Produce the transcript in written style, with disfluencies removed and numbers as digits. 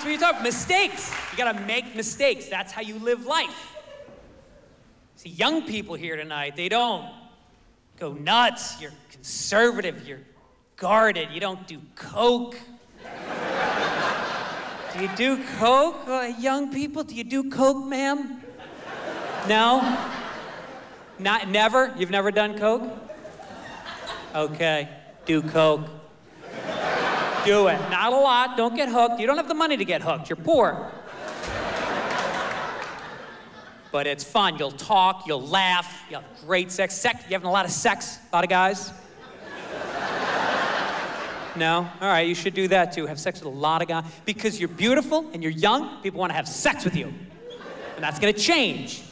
what you talk. Mistakes. You gotta make mistakes. That's how you live life. See, young people here tonight, they don't go nuts. You're conservative. You're guarded. You don't do coke. Do you do coke, young people? Do you do coke, ma'am? No? Never? You've never done coke? Okay, do coke. Do it. Not a lot, don't get hooked. You don't have the money to get hooked, you're poor. But it's fun, you'll talk, you'll laugh, you'll have great sex. You having a lot of sex, a lot of guys? No? All right, you should do that too. Have sex with a lot of guys. Because you're beautiful and you're young, people want to have sex with you. And that's gonna change.